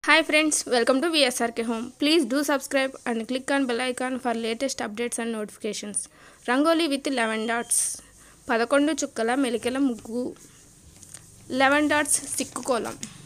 Hi friends, welcome to VSRK Home. Please do subscribe and click on bell icon for latest updates and notifications. Rangoli with 11 dots. 11 చుక్కల మెలికల ముగ్గు. 11 dots Sikh Kolam.